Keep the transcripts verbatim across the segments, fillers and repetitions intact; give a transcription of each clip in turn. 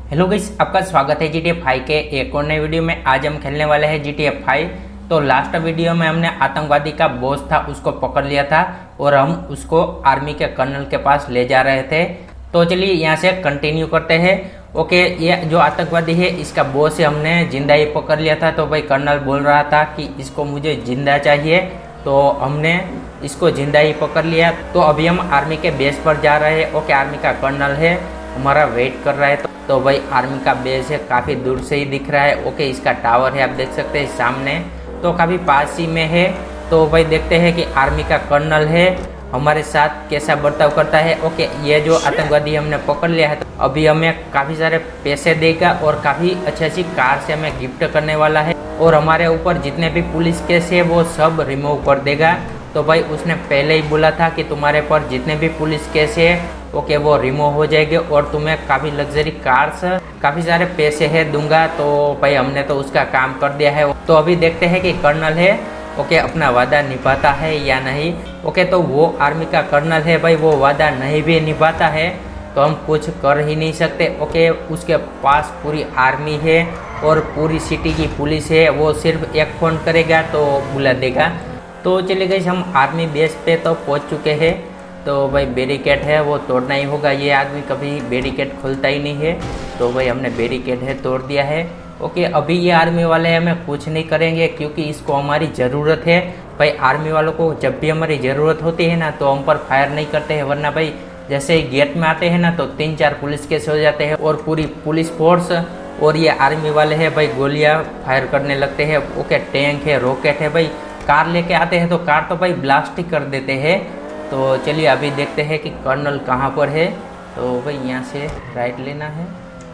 Hello guys, आपका स्वागत है जी टी ए फाइव के एक और नए वीडियो में। आज हम खेलने वाले हैं जी टी ए फाइव। तो लास्ट वीडियो में हमने आतंकवादी का बॉस था उसको पकड़ लिया था और हम उसको आर्मी के कर्नल के पास ले जा रहे थे। तो चलिए यहाँ से कंटिन्यू करते हैं। ओके, ये जो आतंकवादी है इसका बॉस है, हमने जिंदा ही पकड़ लिया था। तो भाई कर्नल बोल रहा था कि इसको मुझे जिंदा चाहिए, तो हमने इसको जिंदा ही पकड़ लिया। तो अभी हम आर्मी के बेस पर जा रहे हैं। ओके, आर्मी का कर्नल है, हमारा वेट कर रहा है। तो, तो भाई आर्मी का बेस है, काफ़ी दूर से ही दिख रहा है। ओके, इसका टावर है, आप देख सकते हैं सामने, तो काफ़ी पास ही में है। तो भाई देखते हैं कि आर्मी का कर्नल है हमारे साथ कैसा बर्ताव करता है। ओके, ये जो आतंकवादी हमने पकड़ लिया है, तो अभी हमें काफ़ी सारे पैसे देगा और काफ़ी अच्छी अच्छी कार से हमें गिफ्ट करने वाला है। और हमारे ऊपर जितने भी पुलिस केस है वो सब रिमूव कर देगा। तो भाई उसने पहले ही बोला था कि तुम्हारे पर जितने भी पुलिस केस है ओके वो रिमूव हो जाएंगे और तुम्हें काफ़ी लग्जरी कार्स, काफ़ी सारे पैसे है दूंगा। तो भाई हमने तो उसका काम कर दिया है। तो अभी देखते हैं कि कर्नल है ओके अपना वादा निभाता है या नहीं। ओके, तो वो आर्मी का कर्नल है भाई, वो वादा नहीं भी निभाता है तो हम कुछ कर ही नहीं सकते। ओके, उसके पास पूरी आर्मी है और पूरी सिटी की पुलिस है, वो सिर्फ एक फ़ोन करेगा तो बुला देगा। तो चलिए गाइस, हम आर्मी बेस पे तो पहुंच चुके हैं। तो भाई बैरिकेड है वो तोड़ना ही होगा, ये आदमी कभी बैरिकेड खोलता ही नहीं है। तो भाई हमने बैरिकेड है तोड़ दिया है। ओके, अभी ये आर्मी वाले हमें कुछ नहीं करेंगे क्योंकि इसको हमारी ज़रूरत है। भाई आर्मी वालों को जब भी हमारी ज़रूरत होती है ना तो हम पर फायर नहीं करते हैं, वरना भाई जैसे ही गेट में आते हैं ना तो तीन चार पुलिस केस हो जाते हैं और पूरी पुलिस फोर्स और ये आर्मी वाले हैं भाई गोलियां फायर करने लगते हैं। ओके, टैंक है, रॉकेट है, भाई कार लेके आते हैं तो कार तो भाई ब्लास्ट ही कर देते हैं। तो चलिए अभी देखते हैं कि कर्नल कहाँ पर है। तो भाई यहाँ से राइट लेना है।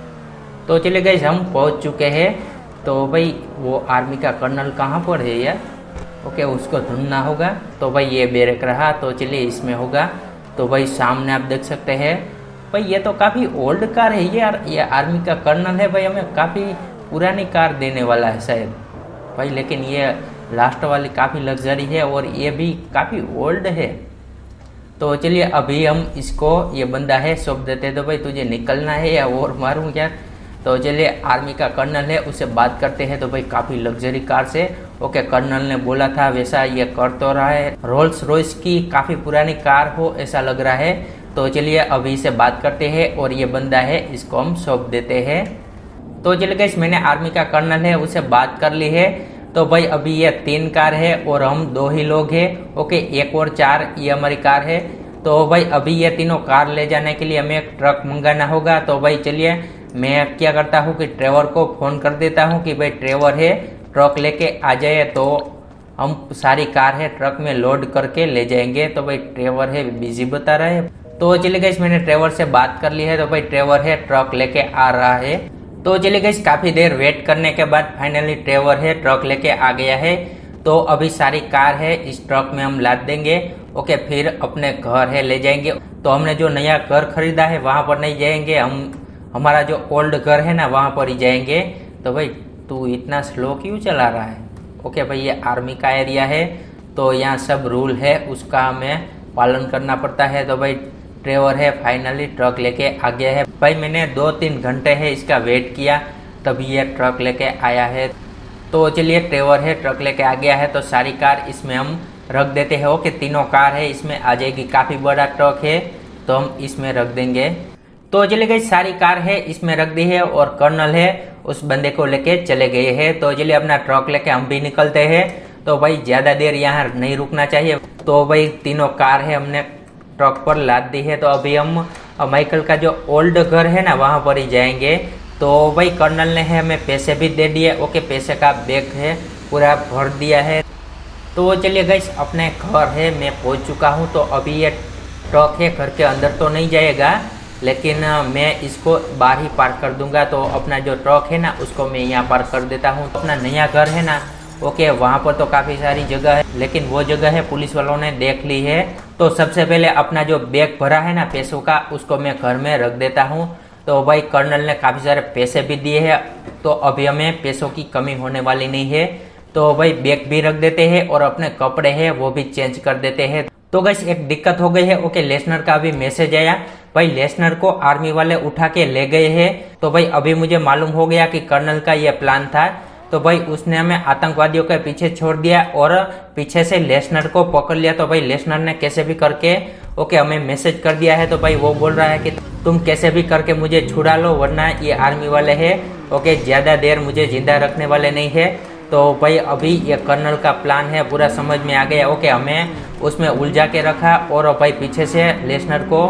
तो चलिए गाइस, हम पहुँच चुके हैं। तो भाई वो आर्मी का कर्नल कहाँ पर है यार। ओके, उसको ढूंढना होगा। तो भाई ये बैरक रहा, तो चलिए इसमें होगा। तो भाई सामने आप देख सकते हैं भाई ये तो काफ़ी ओल्ड कार है यार। ये आर्मी का कर्नल है भाई, हमें काफ़ी पुरानी कार देने वाला है शायद भाई, लेकिन ये लास्ट वाली काफ़ी लग्जरी है और ये भी काफ़ी ओल्ड है। तो चलिए अभी हम इसको, ये बंदा है, सौंप देते हैं। तो भाई तुझे निकलना है या और मारूं क्या। तो चलिए आर्मी का कर्नल है, उससे बात करते हैं। तो भाई काफ़ी लग्जरी कार से ओके कर्नल ने बोला था वैसा ये कर तो रहा है। रोल्स रॉयस की काफ़ी पुरानी कार हो ऐसा लग रहा है। तो चलिए अभी से बात करते हैं और ये बंदा है, इसको हम सौंप देते हैं। तो चलिए गाइस, मैंने आर्मी का कर्नल है उससे बात कर ली है। तो भाई अभी ये तीन कार है और हम दो ही लोग हैं। ओके, एक और चार ये हमारी कार है। तो भाई अभी ये तीनों कार ले जाने के लिए हमें एक ट्रक मंगाना होगा। तो भाई चलिए मैं क्या करता हूँ कि ट्रेवर को फ़ोन कर देता हूँ कि भाई ट्रेवर है ट्रक लेके आ जाए। तो हम सारी कार है ट्रक में लोड करके ले जाएंगे। तो भाई ट्रेवर है बिजी बता रहा है। तो चलिए गाइस, मैंने ट्रेवर से बात कर ली है। तो भाई ट्रेवर है ट्रक लेके आ रहा है। तो चलिए गाइस, काफ़ी देर वेट करने के बाद फाइनली ट्रेवर है ट्रक लेके आ गया है। तो अभी सारी कार है इस ट्रक में हम लाद देंगे। ओके, फिर अपने घर है ले जाएंगे। तो हमने जो नया घर खरीदा है वहाँ पर नहीं जाएंगे, हम हमारा जो ओल्ड घर है ना वहाँ पर ही जाएंगे। तो भाई तू इतना स्लो क्यों चला रहा है। ओके भाई, ये आर्मी का एरिया है तो यहाँ सब रूल है उसका हमें पालन करना पड़ता है। तो भाई ट्रेवर है फाइनली ट्रक लेके आ गया है। भाई मैंने दो तीन घंटे है इसका वेट किया तभी ये ट्रक लेके आया है। तो चलिए ट्रेवर है ट्रक लेके आ गया है। तो सारी कार इसमें हम रख देते हैं। ओके, तीनों कार है इसमें आ जाएगी, काफ़ी बड़ा ट्रक है तो हम इसमें रख देंगे। तो चलिए गई, सारी कार है इसमें रख दी है और कर्नल है उस बंदे को लेके चले गए हैं। तो चलिए अपना ट्रक लेके हम भी निकलते हैं। तो भाई ज़्यादा देर यहाँ नहीं रुकना चाहिए। तो भाई तीनों कार है हमने ट्रक पर लाद दी है। तो अभी हम माइकल का जो ओल्ड घर है ना वहाँ पर ही जाएंगे। तो भाई कर्नल ने है हमें पैसे भी दे दिए। ओके, पैसे का बैग है पूरा भर दिया है। तो चलिए गाइस, अपने घर है मैं पहुँच चुका हूँ। तो अभी ये ट्रक है घर के अंदर तो नहीं जाएगा, लेकिन मैं इसको बाहर ही पार्क कर दूंगा। तो अपना जो ट्रक है ना उसको मैं यहाँ पार्क कर देता हूँ। अपना नया घर है ना ओके वहाँ पर तो काफ़ी सारी जगह है, लेकिन वो जगह है पुलिस वालों ने देख ली है। तो सबसे पहले अपना जो बैग भरा है ना पैसों का उसको मैं घर में रख देता हूँ। तो भाई कर्नल ने काफ़ी सारे पैसे भी दिए हैं तो अभी हमें पैसों की कमी होने वाली नहीं है। तो भाई बैग भी रख देते हैं और अपने कपड़े हैं वो भी चेंज कर देते हैं। तो गाइस एक दिक्कत हो गई है। ओके लेसनर का अभी मैसेज आया, भाई लेसनर को आर्मी वाले उठा के ले गए हैं। तो भाई अभी मुझे मालूम हो गया कि कर्नल का यह प्लान था। तो भाई उसने हमें आतंकवादियों के पीछे छोड़ दिया और पीछे से लेसनर को पकड़ लिया। तो भाई लेसनर ने कैसे भी करके ओके हमें मैसेज कर दिया है। तो भाई वो बोल रहा है कि तुम कैसे भी करके मुझे छुड़ा लो, वरना ये आर्मी वाले हैं ओके ज्यादा देर मुझे जिंदा रखने वाले नहीं है। तो भाई अभी ये कर्नल का प्लान है, पूरा समझ में आ गया। ओके हमें उसमें उलझा के रखा और भाई पीछे से लेसनर को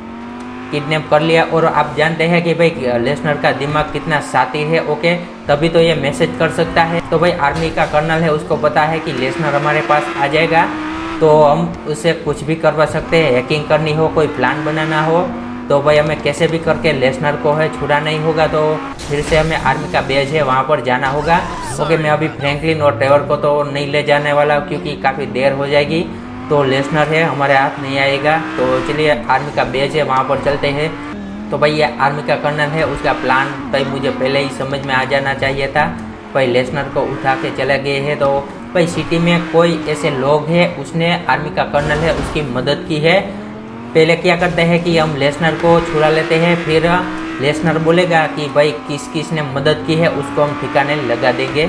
किडनैप कर लिया। और आप जानते हैं कि भाई लेसनर का दिमाग कितना शातिर है, ओके तभी तो ये मैसेज कर सकता है। तो भाई आर्मी का कर्नल है, उसको पता है कि लेसनर हमारे पास आ जाएगा तो हम उसे कुछ भी करवा सकते हैं। हैकिंग करनी हो, कोई प्लान बनाना हो, तो भाई हमें कैसे भी करके लेसनर को है छुड़ा नहीं होगा। तो फिर से हमें आर्मी का बेस है वहाँ पर जाना होगा। ओके मैं अभी फ्रैंकलिन और ट्रेवर को तो नहीं ले जाने वाला क्योंकि काफ़ी देर हो जाएगी। तो लेसनर है हमारे हाथ नहीं आएगा। तो चलिए आर्मी का बेस है वहाँ पर चलते हैं। तो भाई ये आर्मी का कर्नल है, उसका प्लान भाई मुझे पहले ही समझ में आ जाना चाहिए था। भाई लेसनर को उठा के चले गए हैं। तो भाई सिटी में कोई ऐसे लोग हैं, उसने आर्मी का कर्नल है उसकी मदद की है। पहले क्या करते हैं कि हम लेसनर को छुड़ा लेते हैं, फिर लेसनर बोलेगा कि भाई किस किस ने मदद की है उसको हम ठिकाने लगा देंगे।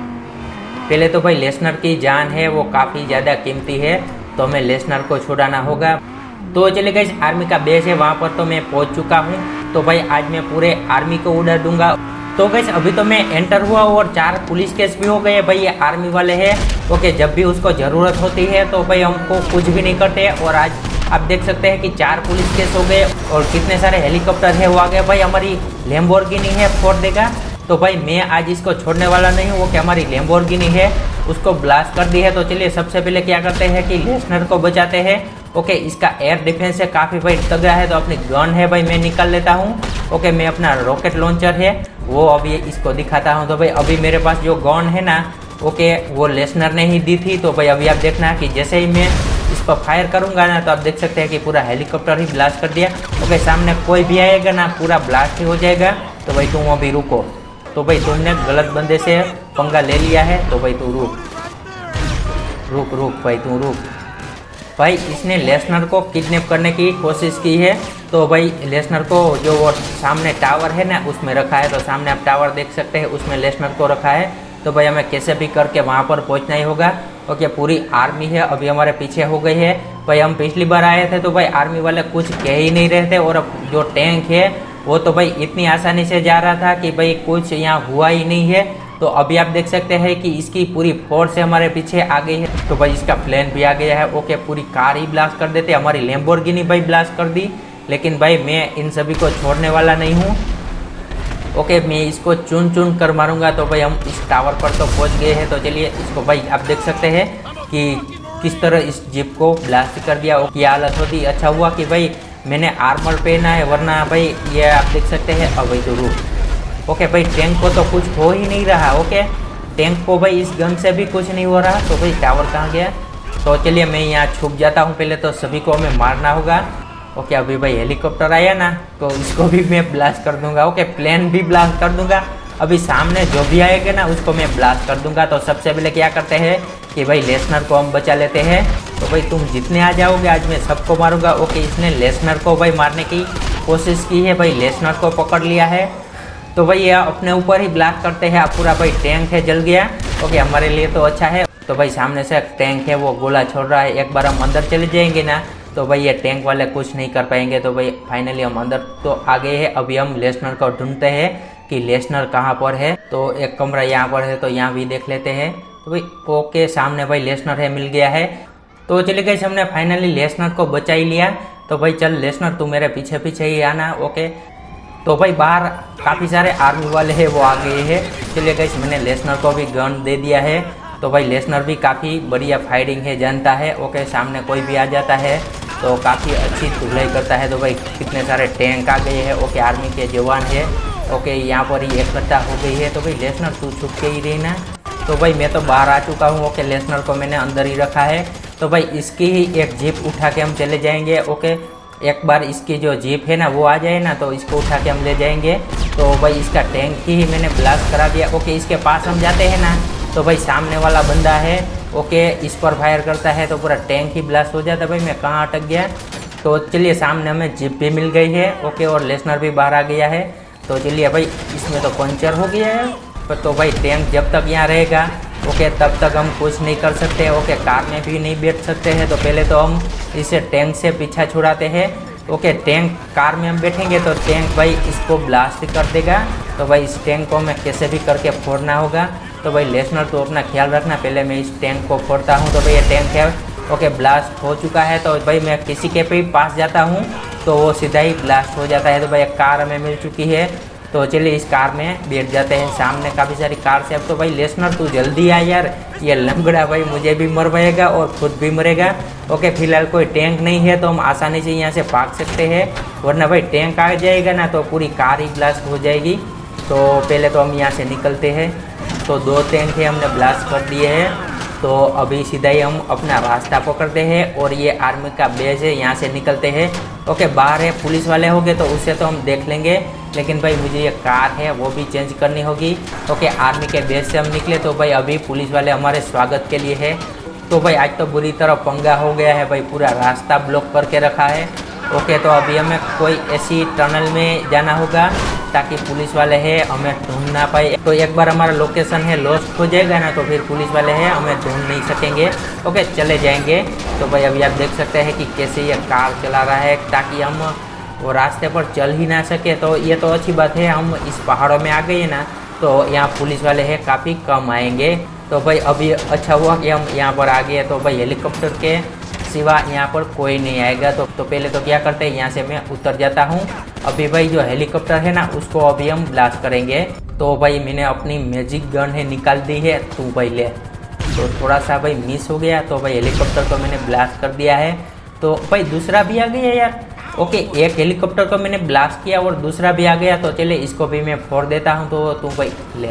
पहले तो भाई लेसनर की जान है वो काफ़ी ज़्यादा कीमती है, तो हमें लेसनर को छुड़ाना होगा। तो चलिए गाइस आर्मी का बेस है वहाँ पर तो मैं पहुँच चुका हूँ। तो भाई आज मैं पूरे आर्मी को उड़ा दूंगा। तो गाइस अभी तो मैं एंटर हुआ और चार पुलिस केस भी हो गए। भाई ये आर्मी वाले हैं ओके, जब भी उसको ज़रूरत होती है तो भाई हमको कुछ भी नहीं करते। और आज आप देख सकते हैं कि चार पुलिस केस हो गए और कितने सारे हेलीकॉप्टर है वो आ गए। भाई हमारी लैम्बोर्गिनी है फोड़ देगा। तो भाई मैं आज इसको छोड़ने वाला नहीं हूँ। वो कि हमारी लैम्बोर्गिनी है उसको ब्लास्ट कर दी है। तो चलिए सबसे पहले क्या करते हैं कि लेसनर को बचाते हैं। ओके इसका एयर डिफेंस है काफ़ी भाई तगड़ा है। तो अपनी गन है भाई मैं निकाल लेता हूँ। ओके मैं अपना रॉकेट लॉन्चर है वो अभी इसको दिखाता हूँ। तो भाई अभी मेरे पास जो गन है ना ओके वो लेसनर ने ही दी थी। तो भाई अभी आप देखना कि जैसे ही मैं इस पर फायर करूंगा ना तो आप देख सकते हैं कि पूरा हेलीकॉप्टर ही ब्लास्ट कर दिया। ओके सामने कोई भी आएगा ना पूरा ब्लास्ट ही हो जाएगा। तो भाई तुम अभी रुको। तो भाई तुमने गलत बंदे से पंगा ले लिया है तो भाई तू रुक रुक रुक भाई तू रुक। भाई इसने लेसनर को किडनैप करने की कोशिश की है। तो भाई लेसनर को जो वो सामने टावर है ना उसमें रखा है। तो सामने आप टावर देख सकते हैं उसमें लेसनर को रखा है। तो भाई हमें कैसे भी करके वहाँ पर पहुँचना ही होगा। ओके पूरी आर्मी है अभी हमारे पीछे हो गई है। भाई हम पिछली बार आए थे तो भाई आर्मी वाले कुछ कह ही नहीं रहे थे। और अब जो टैंक है वो तो भाई इतनी आसानी से जा रहा था कि भाई कुछ यहाँ हुआ ही नहीं है। तो अभी आप देख सकते हैं कि इसकी पूरी फोर्स हमारे पीछे आ गई है। तो भाई इसका प्लेन भी आ गया है। ओके पूरी कार ही ब्लास्ट कर देते, हमारी लैम्बोर्गिनी भाई ब्लास्ट कर दी। लेकिन भाई मैं इन सभी को छोड़ने वाला नहीं हूँ। ओके मैं इसको चुन चुन कर मारूंगा। तो भाई हम इस टावर पर तो पहुँच गए हैं। तो चलिए इसको भाई आप देख सकते हैं कि किस तरह इस जीप को ब्लास्ट कर दिया। क्या हालत होती। अच्छा हुआ कि भाई मैंने आर्मर पहना है, वरना भाई ये आप देख सकते हैं। अब भाई तो रुक। ओके भाई टैंक को तो कुछ हो ही नहीं रहा। ओके टैंक को भाई इस गन से भी कुछ नहीं हो रहा। तो भाई टावर कहाँ गया। तो चलिए मैं यहाँ छुप जाता हूँ। पहले तो सभी को हमें मारना होगा। ओके अभी भाई हेलीकॉप्टर आया ना तो इसको भी मैं ब्लास्ट कर दूंगा। ओके प्लेन भी ब्लास्ट कर दूंगा। अभी सामने जो भी आएगा ना उसको मैं ब्लास्ट कर दूंगा। तो सबसे पहले क्या करते हैं कि भाई लेसनर को हम बचा लेते हैं। तो भाई तुम जितने आ जाओगे आज मैं सबको मारूंगा। ओके इसने लेसनर को भाई मारने की कोशिश की है। भाई लेसनर को पकड़ लिया है। तो भाई ये अपने ऊपर ही ब्लास्ट करते हैं। पूरा भाई टैंक है जल गया। ओके हमारे लिए तो अच्छा है। तो भाई सामने से टैंक है वो गोला छोड़ रहा है। एक बार हम अंदर चले जाएंगे ना तो भाई ये टैंक वाले कुछ नहीं कर पाएंगे। तो भाई फाइनली हम अंदर तो आ गए हैं। अभी हम लेसनर को ढूंढते हैं कि लेसनर कहाँ पर है। तो एक कमरा यहाँ पर है तो यहाँ भी देख लेते हैं। तो भाई ओके सामने भाई लेसनर है, मिल गया है। तो चलिए गाइस हमने फाइनली लेसनर को बचा ही लिया। तो भाई चल लेसनर तू मेरे पीछे पीछे ही आना। ओके तो भाई बाहर काफ़ी सारे आर्मी वाले हैं वो आ गए हैं। चलिए गाइस मैंने लेसनर को भी गन दे दिया है। तो भाई लेसनर भी काफ़ी बढ़िया फायरिंग है जानता है। ओके सामने कोई भी आ जाता है तो काफ़ी अच्छी धुलाई करता है। तो भाई कितने सारे टैंक आ गए हैं। ओके आर्मी के जवान है। ओके यहाँ पर ही इकट्ठा हो गई है। तो भाई लेसनर तू छुप के ही रहना। तो भाई मैं तो बाहर आ चुका हूँ। ओके लेसनर को मैंने अंदर ही रखा है। तो भाई इसकी ही एक जीप उठा के हम चले जाएंगे। ओके एक बार इसकी जो जीप है ना वो आ जाए ना तो इसको उठा के हम ले जाएंगे। तो भाई इसका टैंक ही मैंने ब्लास्ट करा दिया। ओके इसके पास हम जाते हैं ना तो भाई सामने वाला बंदा है ओके इस पर फायर करता है तो पूरा टैंक ही ब्लास्ट हो जाता है। भाई मैं कहाँ अटक गया। तो चलिए सामने हमें जीप भी मिल गई है। ओके और लेसनर भी बाहर आ गया है। तो चलिए भाई इसमें तो पंचर हो गया है। तो भाई टैंक जब तक यहाँ रहेगा ओके तब तक हम कुछ नहीं कर सकते। ओके कार में भी नहीं बैठ सकते हैं। तो पहले तो हम इसे टैंक से पीछा छुड़ाते हैं। ओके टैंक कार में हम बैठेंगे तो टैंक भाई इसको ब्लास्ट कर देगा। तो भाई इस टैंक को हमें कैसे भी करके फोड़ना होगा। तो भाई लेसनर तो अपना ख्याल रखना, पहले मैं इस टैंक को फोड़ता हूँ। तो भाई ये टैंक है ओके ब्लास्ट हो चुका है। तो भाई मैं किसी के भी पास जाता हूँ तो वो सीधा ही ब्लास्ट हो जाता है। तो भाई एक कार हमें मिल चुकी है। तो चलिए इस कार में बैठ जाते हैं। सामने काफ़ी सारी कार से। अब तो भाई लेसनर तू जल्दी आ यार, ये लंगड़ा भाई मुझे भी मरवाएगा और खुद भी मरेगा। ओके फिलहाल कोई टैंक नहीं है तो हम आसानी से यहाँ से भाग सकते हैं, वरना भाई टैंक आ जाएगा ना तो पूरी कार ही ब्लास्ट हो जाएगी। तो पहले तो हम यहाँ से निकलते हैं। तो दो टैंक है हमने ब्लास्ट कर दिए हैं। तो अभी सीधा ही हम अपना रास्ता पकड़ते हैं और ये आर्मी का बेस है, यहाँ से निकलते हैं। ओके बाहर है पुलिस वाले होंगे तो उससे तो हम देख लेंगे, लेकिन भाई मुझे ये कार है वो भी चेंज करनी होगी। ओके आर्मी के बेस से हम निकले तो भाई अभी पुलिस वाले हमारे स्वागत के लिए है। तो भाई आज तो बुरी तरह पंगा हो गया है भाई, पूरा रास्ता ब्लॉक करके रखा है। ओके तो अभी हमें कोई ऐसी टनल में जाना होगा ताकि पुलिस वाले हैं हमें ढूंढ ना पाए। तो एक बार हमारा लोकेशन है लॉस्ट हो जाएगा ना तो फिर पुलिस वाले हैं हमें ढूंढ नहीं सकेंगे। ओके चले जाएंगे। तो भाई अभी आप देख सकते हैं कि कैसे ये कार चला रहा है ताकि हम वो रास्ते पर चल ही ना सके। तो ये तो अच्छी बात है, हम इस पहाड़ों में आ गए ना तो यहाँ पुलिस वाले हैं काफ़ी कम आएंगे। तो भाई अभी अच्छा हुआ कि हम यहाँ पर आ गए। तो भाई हेलीकॉप्टर के सिवा यहाँ पर कोई नहीं आएगा। तो, तो पहले तो क्या करते हैं, यहाँ से मैं उतर जाता हूँ। अभी भाई जो हेलीकॉप्टर है ना उसको अभी हम ब्लास्ट करेंगे। तो भाई मैंने अपनी मैजिक गन है निकाल दी है, तू भाई ले। तो थोड़ा सा भाई मिस हो गया। तो भाई हेलीकॉप्टर को मैंने ब्लास्ट कर दिया है। तो भाई दूसरा भी आ गया यार। ओके एक हेलीकॉप्टर को मैंने ब्लास्ट किया और दूसरा भी आ गया। तो चले इसको भी मैं फोड़ देता हूँ। तो तू भाई ले।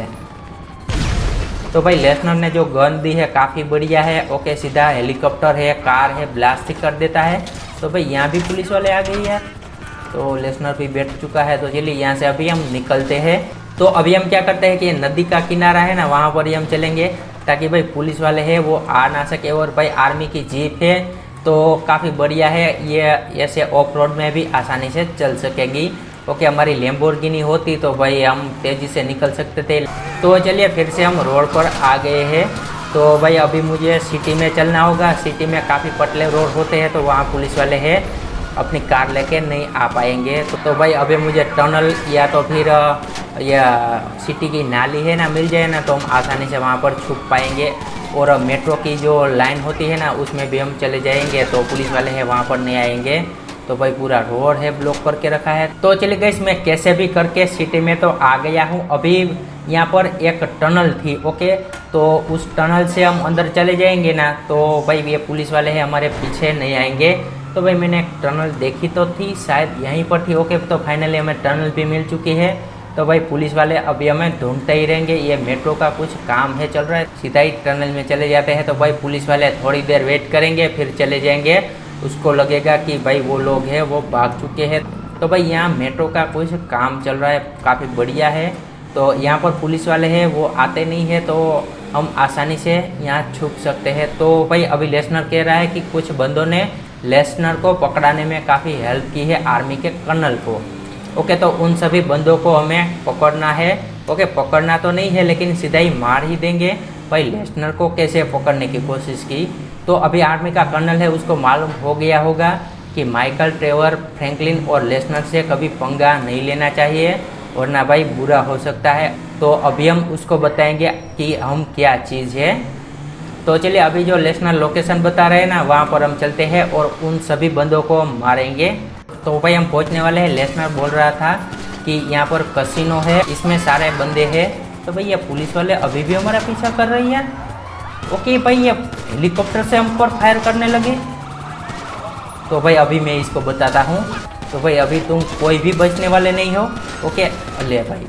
तो भाई लेसनर ने जो गन दी है काफ़ी बढ़िया है। ओके सीधा हेलीकॉप्टर है कार है ब्लास्ट कर देता है। तो भाई यहाँ भी पुलिस वाले आ गए यार। तो लेसनर भी बैठ चुका है। तो चलिए यहाँ से अभी हम निकलते हैं। तो अभी हम क्या करते हैं कि नदी का किनारा है ना वहाँ पर ही हम चलेंगे ताकि भाई पुलिस वाले हैं वो आ ना सके। और भाई आर्मी की जीप है तो काफ़ी बढ़िया है, ये ऐसे ऑफ रोड में भी आसानी से चल सकेगी। ओके हमारी लैम्बोर्गिनी होती तो भाई हम तेज़ी से निकल सकते थे। तो चलिए फिर से हम रोड पर आ गए हैं। तो भाई अभी मुझे सिटी में चलना होगा। सिटी में काफ़ी पतले रोड होते हैं तो वहाँ पुलिस वाले हैं अपनी कार लेके नहीं आ पाएंगे। तो, तो भाई अभी मुझे टनल या तो फिर या सिटी की नाली है ना मिल जाए ना तो हम आसानी से वहाँ पर छुप पाएंगे। और मेट्रो की जो लाइन होती है ना उसमें भी हम चले जाएंगे तो पुलिस वाले हैं वहाँ पर नहीं आएंगे। तो भाई पूरा रोड है ब्लॉक करके रखा है। तो चलिए गाइस मैं कैसे भी करके सिटी में तो आ गया हूँ। अभी यहाँ पर एक टनल थी। ओके तो उस टनल से हम अंदर चले जाएंगे ना तो भाई ये पुलिस वाले हैं हमारे पीछे नहीं आएंगे। तो भाई मैंने एक टनल देखी तो थी, शायद यहीं पर थी। ओके तो फाइनली हमें टनल भी मिल चुकी है। तो भाई पुलिस वाले अभी हमें ढूंढते ही रहेंगे। ये मेट्रो का कुछ काम है चल रहा है, सीधा ही टनल में चले जाते हैं। तो भाई पुलिस वाले थोड़ी देर वेट करेंगे फिर चले जाएंगे। उसको लगेगा कि भाई वो लोग हैं वो भाग चुके हैं। तो भाई यहाँ मेट्रो का कुछ काम चल रहा है, काफ़ी बढ़िया है। तो यहाँ पर पुलिस वाले हैं वो आते नहीं है तो हम आसानी से यहाँ छुप सकते हैं। तो भाई अभी लेसनर कह रहा है कि कुछ बंदों ने लेसनर को पकड़ाने में काफ़ी हेल्प की है आर्मी के कर्नल को। ओके तो उन सभी बंदों को हमें पकड़ना है। ओके पकड़ना तो नहीं है लेकिन सीधा ही मार ही देंगे। भाई लेसनर को कैसे पकड़ने की कोशिश की। तो अभी आर्मी का कर्नल है उसको मालूम हो गया होगा कि माइकल, ट्रेवर, फ्रैंकलिन और लेसनर से कभी पंगा नहीं लेना चाहिए वरना भाई बुरा हो सकता है। तो अभी हम उसको बताएंगे कि हम क्या चीज़ है। तो चलिए अभी जो लेसनर लोकेशन बता रहे हैं ना वहाँ पर हम चलते हैं और उन सभी बंदों को मारेंगे। तो भाई हम पहुँचने वाले हैं। लेसनर बोल रहा था कि यहाँ पर कसिनो है, इसमें सारे बंदे हैं। तो भाई ये पुलिस वाले अभी भी हमारा पीछा कर रही है। ओके भाई ये हेलीकॉप्टर से हम पर फायर करने लगे। तो भाई अभी मैं इसको बताता हूँ। तो भाई अभी तुम कोई भी बचने वाले नहीं हो। ओके ले भाई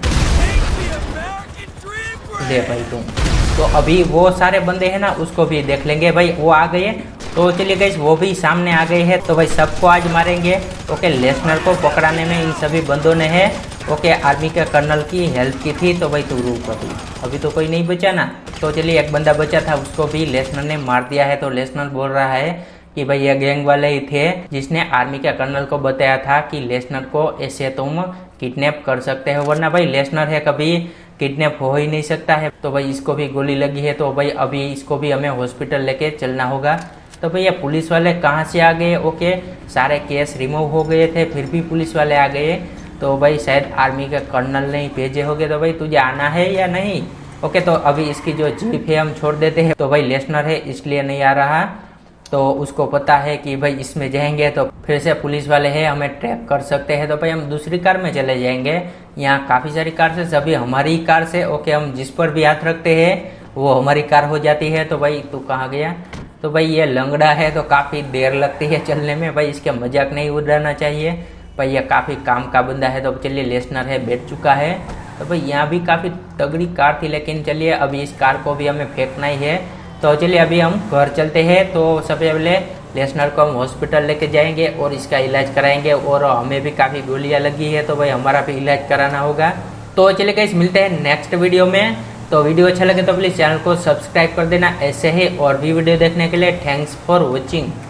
ले भाई तुम। तो अभी वो सारे बंदे हैं ना उसको भी देख लेंगे। भाई वो आ गए। तो चलिए गाइस वो भी सामने आ गए हैं। तो भाई सबको आज मारेंगे। ओके लेसनर को पकड़ाने में इन सभी बंदों ने है ओके आर्मी के कर्नल की हेल्प की थी, तो भाई तू रुक अभी अभी तो कोई नहीं बचा ना। तो चलिए एक बंदा बचा था, उसको भी लेसनर ने मार दिया है। तो लेसनर बोल रहा है कि भाई ये गैंग वाले ही थे जिसने आर्मी के कर्नल को बताया था कि लेसनर को ऐसे तुम किडनैप कर सकते हो, वरना भाई लेसनर है कभी किडनैप हो ही नहीं सकता है। तो भाई इसको भी गोली लगी है, तो भाई अभी इसको भी हमें हॉस्पिटल लेके चलना होगा। तो भैया पुलिस वाले कहाँ से आ गए? ओके सारे केस रिमूव हो गए थे, फिर भी पुलिस वाले आ गए। तो भाई शायद आर्मी के कर्नल ने ही भेजे होंगे। तो भाई तुझे आना है या नहीं? ओके तो अभी इसकी जो जीप है हम छोड़ देते हैं। तो भाई लेसनर है इसलिए नहीं आ रहा, तो उसको पता है कि भाई इसमें जाएंगे तो फिर से पुलिस वाले हैं हमें ट्रैप कर सकते हैं। तो भाई हम दूसरी कार में चले जाएंगे। यहाँ काफ़ी सारी कार से, सभी हमारी ही कार से। ओके हम जिस पर भी हाथ रखते हैं वो हमारी कार हो जाती है। तो भाई तू कहाँ गया? तो भाई ये लंगड़ा है तो काफ़ी देर लगती है चलने में, भाई इसके मजाक नहीं उड़ाना चाहिए। भाई ये काफ़ी काम का बंदा है। तो चलिए लेसनर है बैठ चुका है। तो भाई यहाँ भी काफ़ी तगड़ी कार थी, लेकिन चलिए अभी इस कार को भी हमें फेंकना ही है। तो चलिए अभी हम घर चलते हैं। तो सबसे पहले लेसनर को हम हॉस्पिटल लेके जाएंगे और इसका इलाज कराएंगे, और हमें भी काफ़ी गोलियां लगी है तो भाई हमारा भी इलाज कराना होगा। तो चलिए गाइस मिलते हैं नेक्स्ट वीडियो में। तो वीडियो अच्छा लगे तो प्लीज़ चैनल को सब्सक्राइब कर देना ऐसे ही और भी वीडियो देखने के लिए। Thanks for watching.